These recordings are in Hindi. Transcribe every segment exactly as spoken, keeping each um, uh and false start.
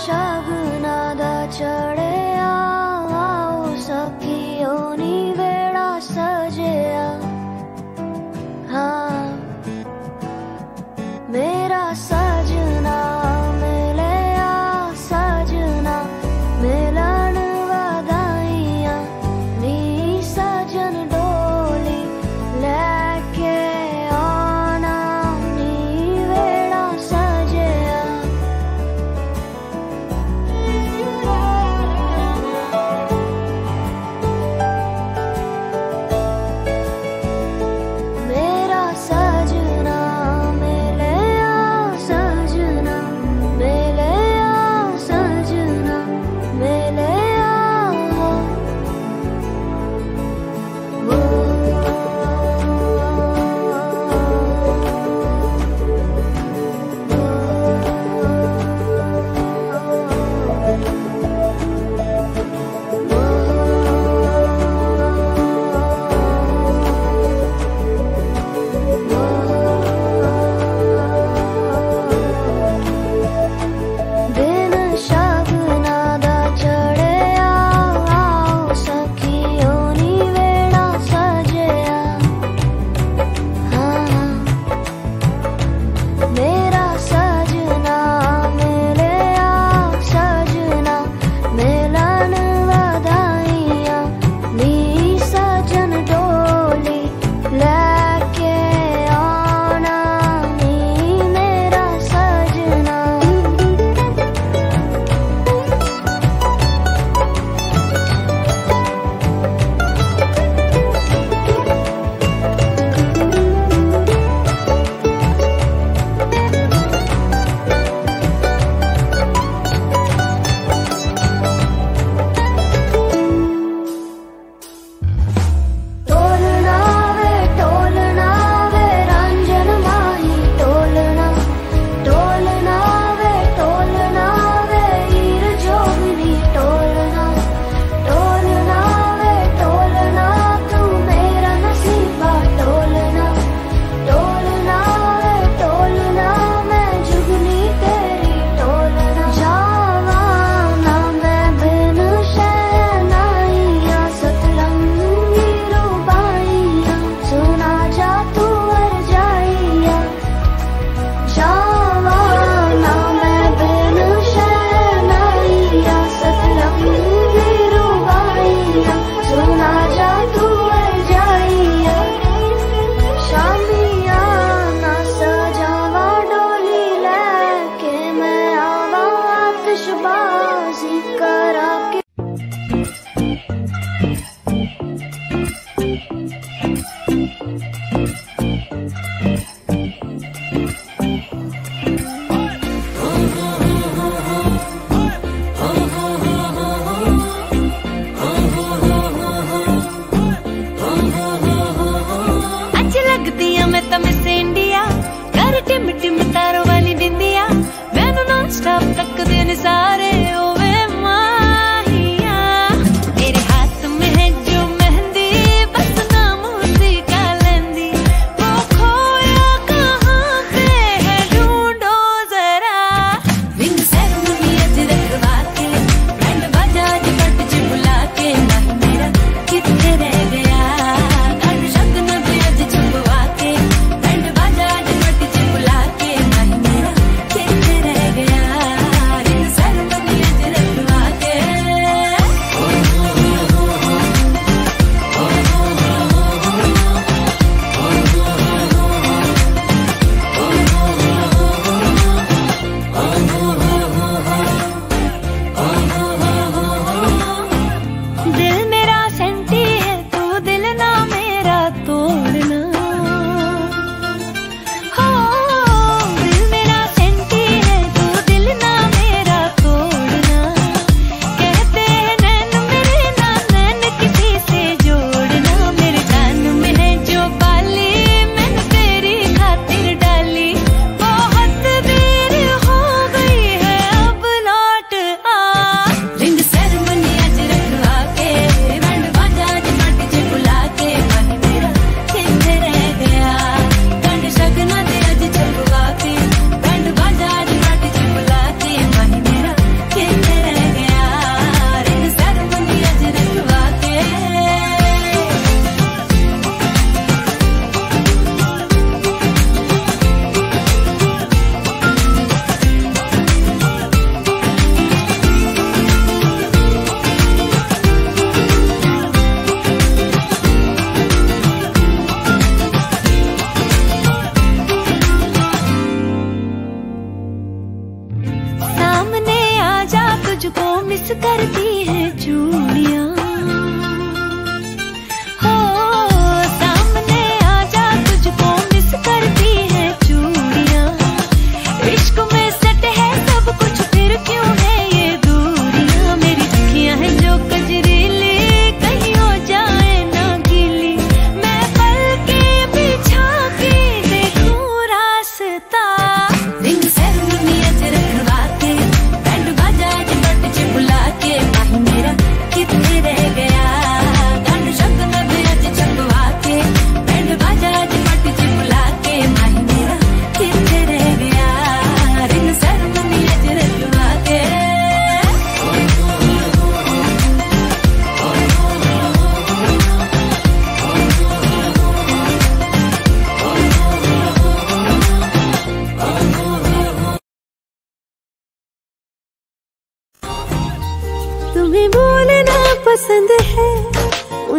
शगुना दा चढ़िया आओ सखियों नी वेड़ा सजिया। हाँ मेरा सजना मिलिया सजना मिलन वधाइयां नी सजन डोली लेके आना नी वेड़ा सजिया।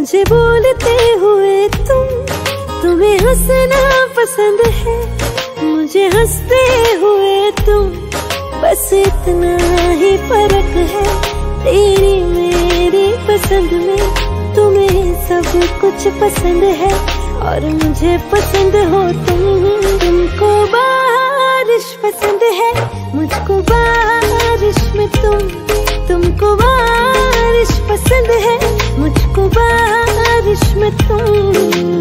मुझे बोलते हुए तुम, तुम्हें हंसना पसंद है, मुझे हंसते हुए तुम, बस इतना ही फर्क है तेरी मेरी पसंद में। तुम्हें सब कुछ पसंद है और मुझे पसंद हो तुम। तुमको बारिश पसंद है, मुझको बारिश में तुम, तुमको बारिश पसंद है, मुझको बारिश में तुम।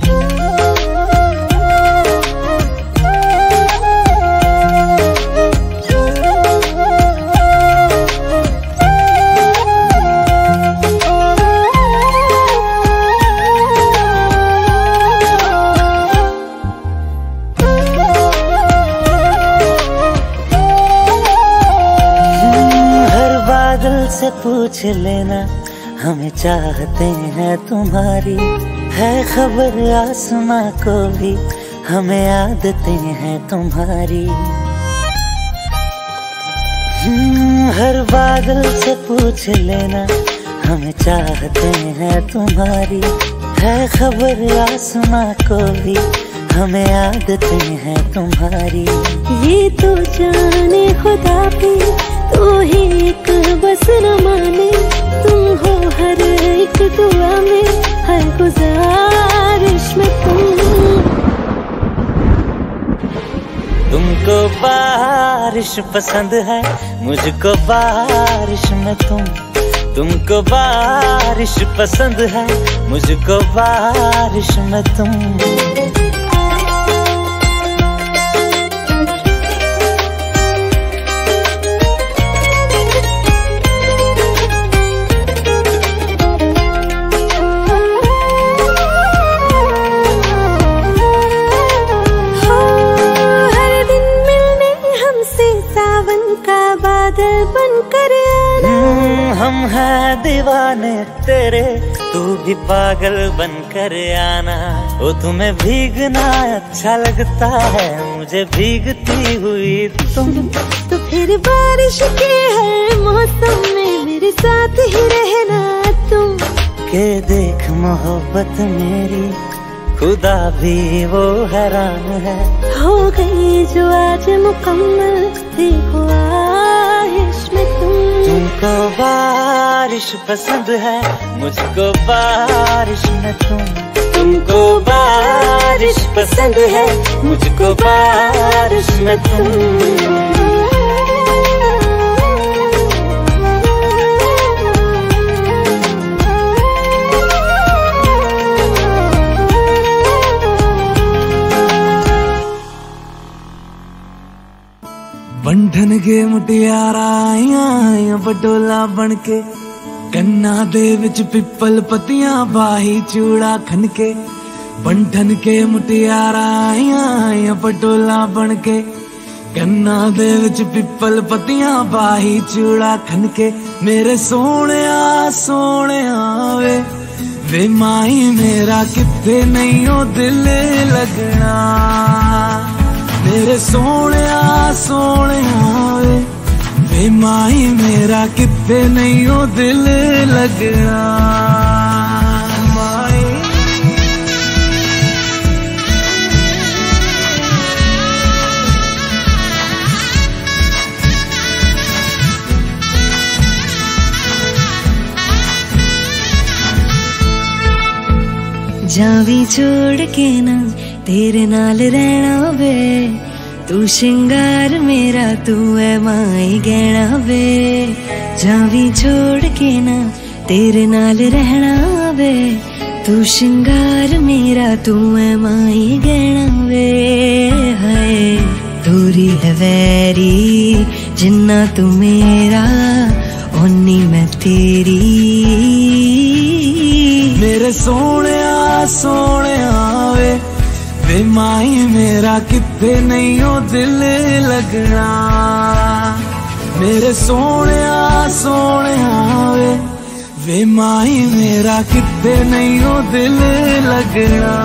से पूछ लेना हमें चाहते हैं तुम्हारी, है खबर आसमां को भी हमें आदतें हैं तुम्हारी। हर बादल से पूछ लेना हमें चाहते हैं तुम्हारी, है खबर आसमां को भी हमें आदतें हैं तुम्हारी। ये तो जाने खुदा भी तू ही एक बस न माने, तुम हो हर एक दुआ में, हर गुजारिश में तुम। तुमको बारिश पसंद है, मुझको बारिश में तुम, तुमको बारिश पसंद है, मुझको बारिश में तुम। हम हैं दीवाने तेरे, तू भी पागल बनकर आना। ओ तुम्हें भीगना अच्छा लगता है, मुझे भीगती हुई तुम। तो फिर बारिश के हर मौसम में मेरे साथ ही रहना तुम। के देख मोहब्बत मेरी खुदा भी वो हैरान है, हो गई जो आज मुकम्मल देखो आहिश में तुम। तुमको बारिश पसंद है, मुझको बारिश में तुम, तुमको बारिश पसंद है, मुझको बारिश में तुम। बंधन के मुटियारा आइया बटोला बनके, कन्ना दे विच पिपल पतियां बाही चूड़ा खनके। बंधन के मुटियारा आइया बटोला बनके, कन्ना दे विच पिपल पतियां बाही चूड़ा खनके। मेरे सोहणिया सोहणिया वे वे माई मेरा किथे नहीं ओ दिल लगना। मेरे सोहणिया सोहणिया वे वे माई मेरा किथे नहीं ओ दिल लगना। माई जावी छोड़ के ना तेरे नाल रहना वे, तू शिंगार मेरा तू है माई गहना वे। जावी छोड़ के ना तेरे नाल रहना वे, तू शिंगार मेरा तू है माई गहना वे। हाय दूरी है वैरी जिन्ना तू मेरा, ओनी मैं तेरी। मेरे सोहणिया सोहणिया वे वे माई मेरा किथे नहीं ओ दिल लगना। मेरे सोहणिया सोहणिया वे वे माई मेरा किथे नहीं ओ दिल लगना।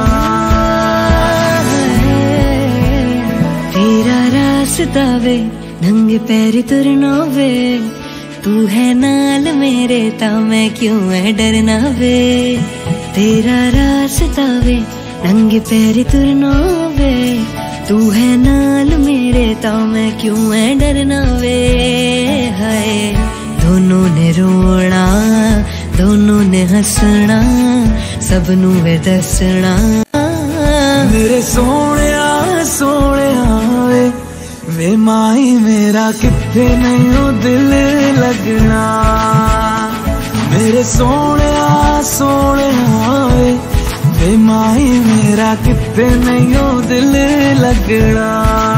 तेरा रास्ता वे नंगे पैरी तुरना वे, तू है नाल मेरे ता मैं क्यों है डरना वे, तेरा रास्ता वे नंगे पैरी तुरना वे, तू है नाल मेरे ता मैं क्यों है डरना वे। हाय दोनों ने रोना दोनों ने हंसना सबनू वे दसना। मेरे सोने सोने वे वे माही मेरा किथे नहीं दिल लगना, मेरे सोने सोने वे वे माही मेरा किथे नहीं दिल लगना,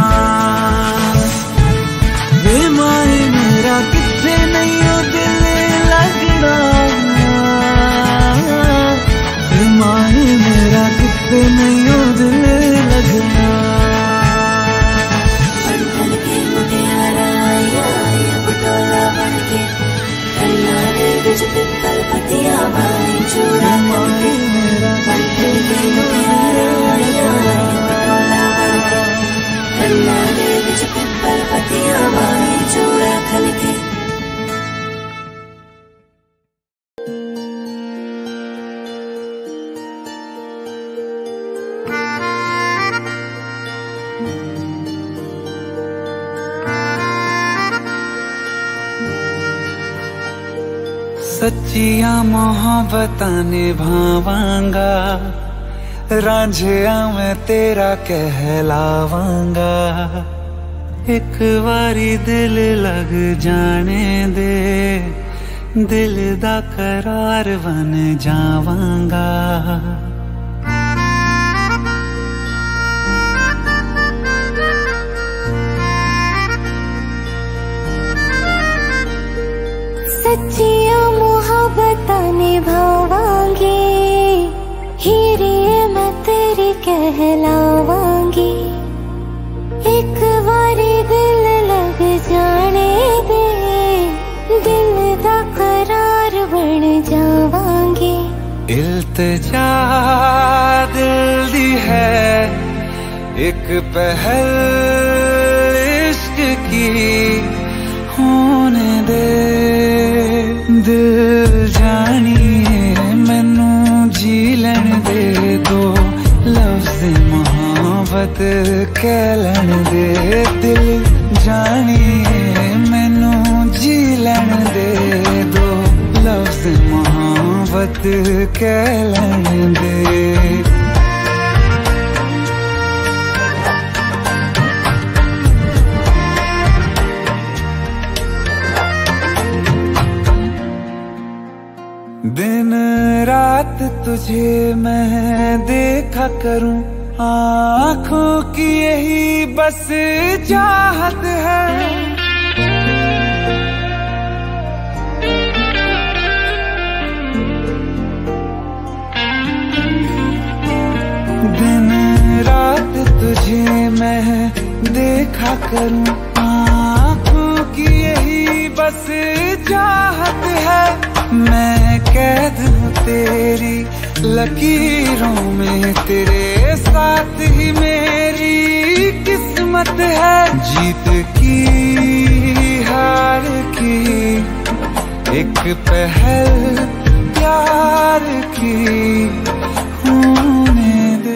वे माही मेरा किथे नहीं दिल लगना, वे माही मेरा किथे नहीं दिल लगना। पिपल पतिया बाई चूड़ा करके मेरा पत्थर के मुहारा कन्ना दे विच पिपल पतिया बाई चूड़ा करके। सच्चिया मोहब्बतां निभावांगा, रांझिया मैं तेरा कहलावांगा, एक बारी दिल लग जाने दे दिल दा करार बन जावांगा। सच्चिया मोहब्बतां निभावांगी, हीरे मैं तेरी कहलावांगी, एक बारी दिल लग जाने दे दिल दा करार बन जावांगी। इल्तिजा दिल दी है एक पहल इश्क की होने दे, दिल जानिए मैनू जी लैन दे दो लफ्ज़ मोहब्बत कह लैन दे, दिल जानिए मैनू जी लैन दे दो लफ्ज़ मोहब्बत कह लैन दे। दिन रात तुझे मैं देखा करूं, आँखों की यही बस चाहत है, दिन रात तुझे मैं देखा करूं, आँखों की यही बस चाहत है, मैं कैद हूँ तेरी लकीरों में, तेरे साथ ही मेरी किस्मत है, जीत की हार की एक पहल प्यार की होने दे।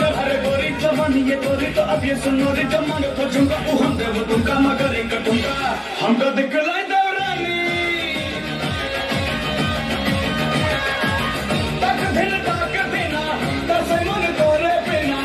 अरे गोरी जवानी ये गोरी तो अब ये सुनो रे जमाने को झुमका वो हम दे वो तुमका मगर एक ठुमका हमको दिखलाई दौरानी तक दिल तक देना दस मन तोरे बिना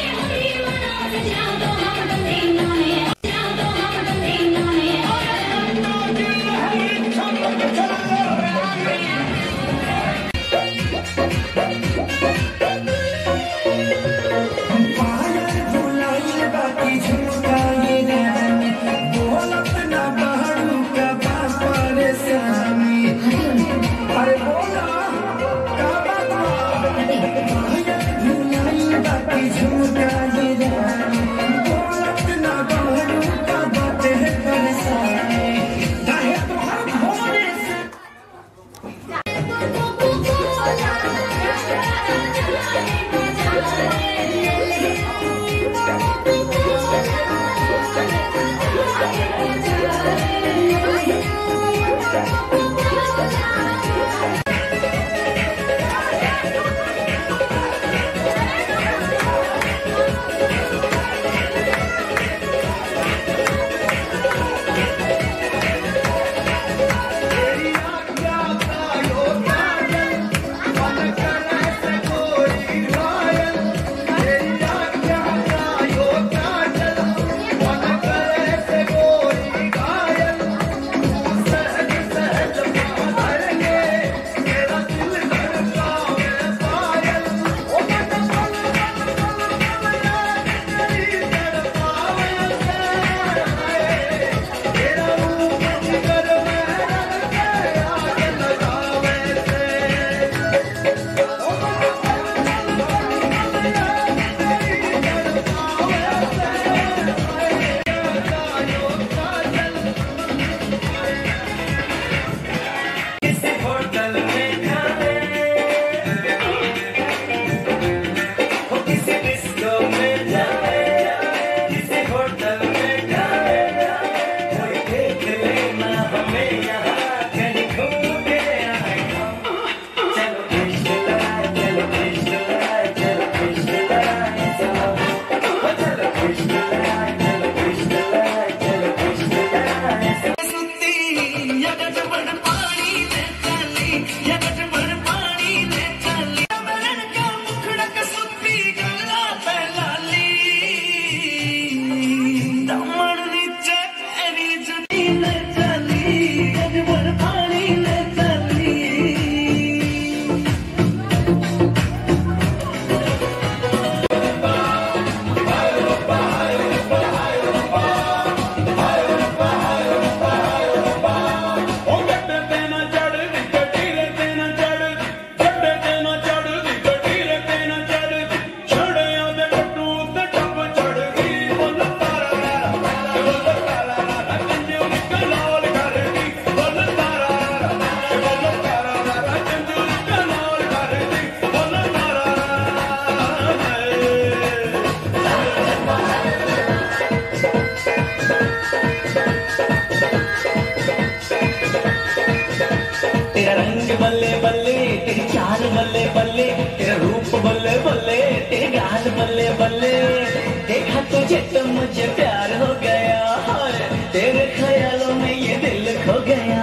बल्ले बल्ले तेरी चाल बल्ले बल्ले तेरा रूप बल्ले बल्ले तेरे गाल बल्ले बल्ले देखा तुझे तो मुझे प्यार हो गया तेरे ख्यालों में ये दिल खो गया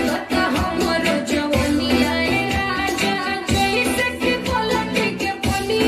Poli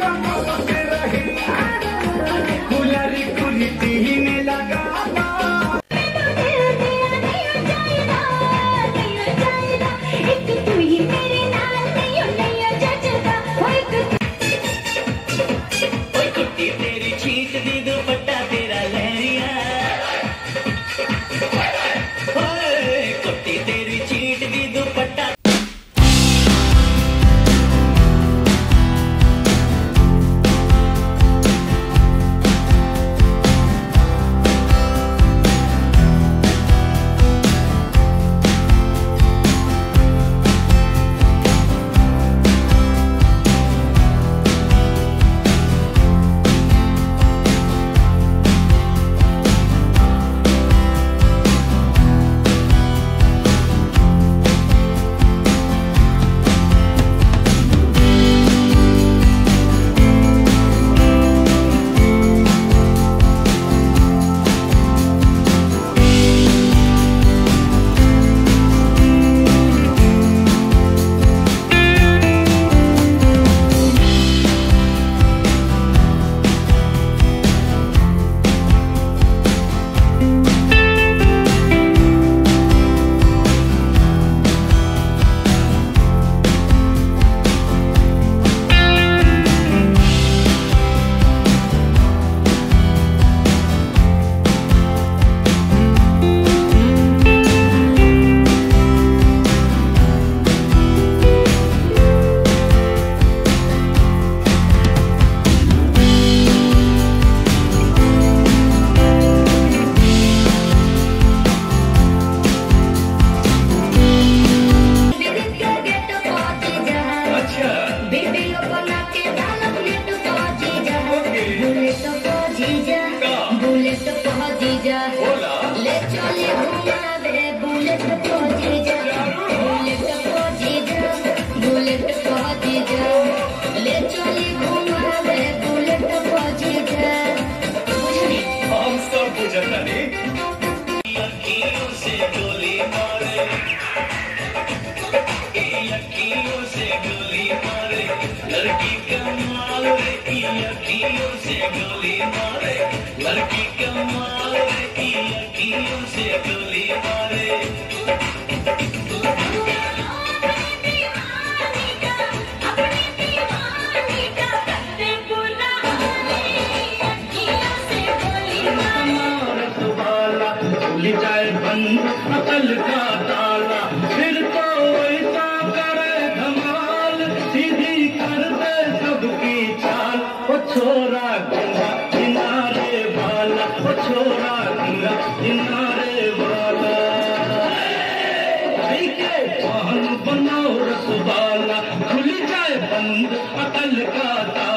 बनाओ रसवाला खुल जाए बंद अकल का